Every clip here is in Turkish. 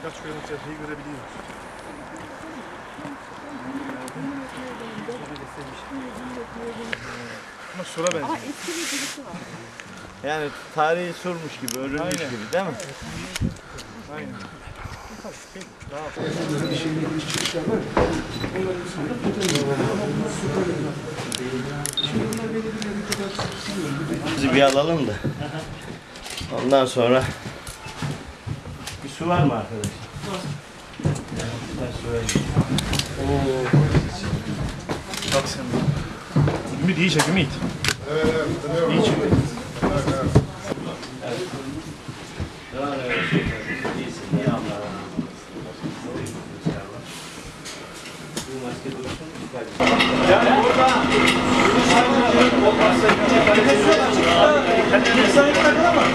birkaç kilometreyi görebiliyoruz. Ama sura benziyor. Aha, eski bir birisi var. Yani tarihi surmuş gibi, örülmüş Aynen. gibi değil mi? Aynen. Bizi bir alalım da. Ondan sonra bir su var mı arkadaşlar? Bak sen. Ümit iyi çek Ümit. İyi çek. İyi Allah. Yani burada olmazsa kendine sahip takıl ama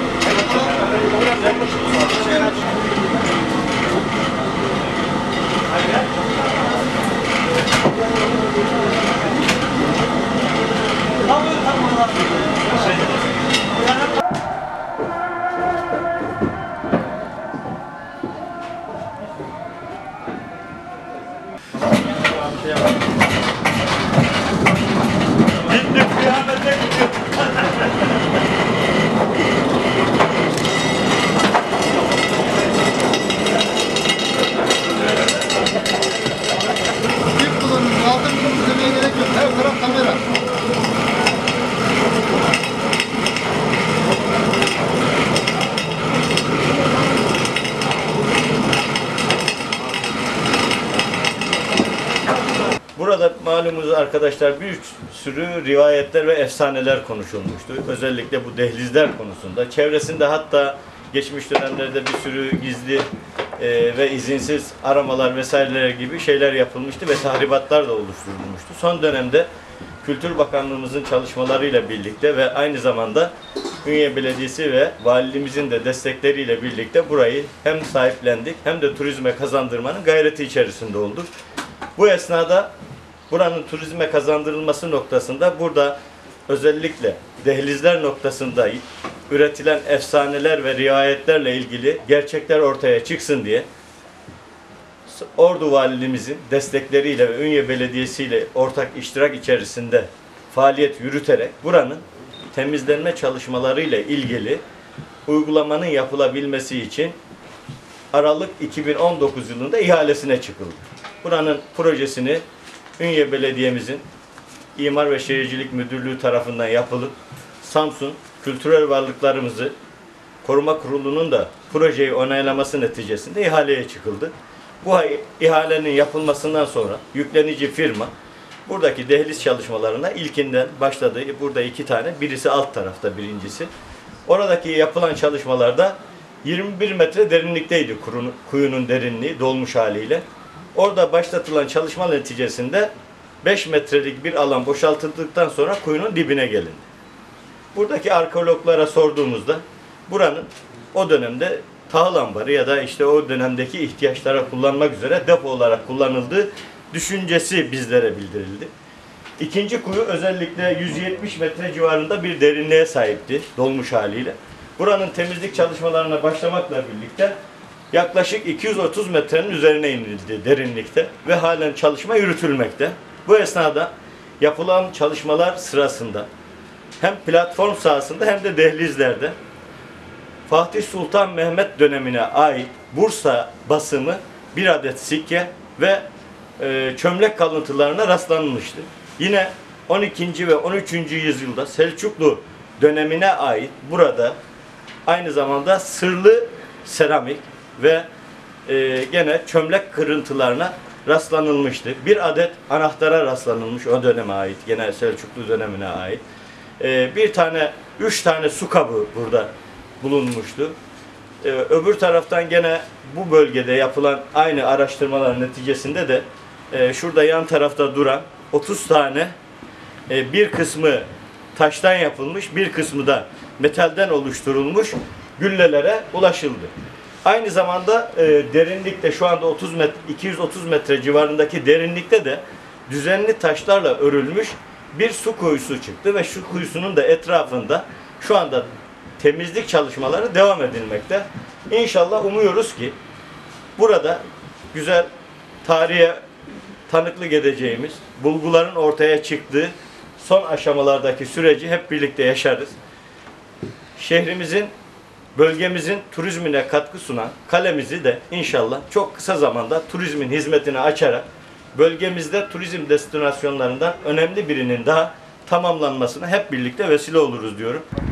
gittik kıyamete gidiyor. Büyük kullanın, altın demeye gerek yok. Her taraf kamera. Burada malumunuz arkadaşlar bir sürü rivayetler ve efsaneler konuşulmuştu. Özellikle bu dehlizler konusunda. Çevresinde hatta geçmiş dönemlerde bir sürü gizli ve izinsiz aramalar vesaireler gibi şeyler yapılmıştı ve tahribatlar da oluşturulmuştu. Son dönemde Kültür Bakanlığımızın çalışmalarıyla birlikte ve aynı zamanda Ünye Belediyesi ve valiliğimizin de destekleriyle birlikte burayı hem sahiplendik hem de turizme kazandırmanın gayreti içerisinde olduk. Bu esnada buranın turizme kazandırılması noktasında burada özellikle dehlizler noktasında üretilen efsaneler ve rivayetlerle ilgili gerçekler ortaya çıksın diye Ordu Valiliğimizin destekleriyle ve Ünye Belediyesi ile ortak iştirak içerisinde faaliyet yürüterek buranın temizlenme çalışmalarıyla ilgili uygulamanın yapılabilmesi için Aralık 2019 yılında ihalesine çıkıldı. Buranın projesini Ünye Belediye'mizin İmar ve Şehircilik Müdürlüğü tarafından yapılıp Samsun Kültürel Varlıklarımızı Koruma Kurulu'nun da projeyi onaylaması neticesinde ihaleye çıkıldı. Bu ihalenin yapılmasından sonra yüklenici firma buradaki dehliz çalışmalarına ilkinden başladı. Burada 2 tane, birisi alt tarafta birincisi. Oradaki yapılan çalışmalarda 21 metre derinlikteydi kuyunun derinliği dolmuş haliyle. Orada başlatılan çalışma neticesinde 5 metrelik bir alan boşaltıldıktan sonra kuyunun dibine gelindi. Buradaki arkeologlara sorduğumuzda buranın o dönemde tahıl ambarı ya da işte o dönemdeki ihtiyaçlara kullanmak üzere depo olarak kullanıldığı düşüncesi bizlere bildirildi. İkinci kuyu özellikle 170 metre civarında bir derinliğe sahipti dolmuş haliyle. Buranın temizlik çalışmalarına başlamakla birlikte yaklaşık 230 metrenin üzerine inildi derinlikte ve halen çalışma yürütülmekte. Bu esnada yapılan çalışmalar sırasında hem platform sahasında hem de dehlizlerde Fatih Sultan Mehmet dönemine ait Bursa basımı bir adet sikke ve çömlek kalıntılarına rastlanmıştı. Yine 12. ve 13. yüzyılda Selçuklu dönemine ait burada aynı zamanda sırlı seramik ve gene çömlek kırıntılarına rastlanılmıştı. Bir adet anahtara rastlanılmış o döneme ait, gene Selçuklu dönemine ait. Üç tane su kabı burada bulunmuştu. Öbür taraftan gene bu bölgede yapılan aynı araştırmalar neticesinde de şurada yan tarafta duran 30 tane bir kısmı taştan yapılmış, bir kısmı da metalden oluşturulmuş güllelere ulaşıldı. Aynı zamanda derinlikte şu anda 230 metre civarındaki derinlikte de düzenli taşlarla örülmüş bir su kuyusu çıktı ve şu kuyusunun da etrafında şu anda temizlik çalışmaları devam edilmekte. İnşallah umuyoruz ki Burada güzel tarihe tanıklık edeceğimiz, bulguların ortaya çıktığı son aşamalardaki süreci hep birlikte yaşarız. Şehrimizin, bölgemizin turizmine katkı sunan kalemizi de inşallah çok kısa zamanda turizmin hizmetine açarak bölgemizde turizm destinasyonlarından önemli birinin daha tamamlanmasına hep birlikte vesile oluruz diyorum.